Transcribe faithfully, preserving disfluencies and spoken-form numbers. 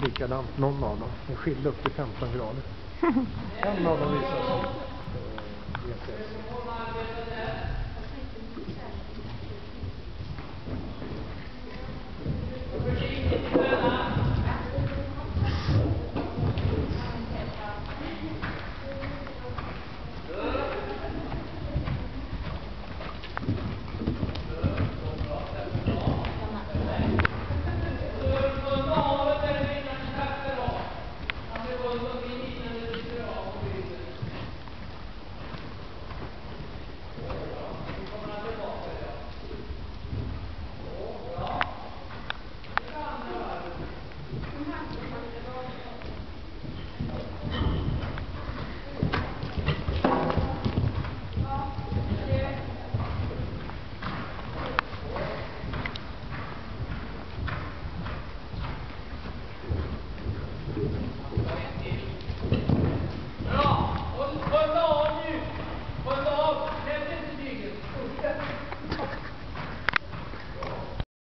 likadant, någon av dem. Den skilde upp till femton grader. En av dem visar sig.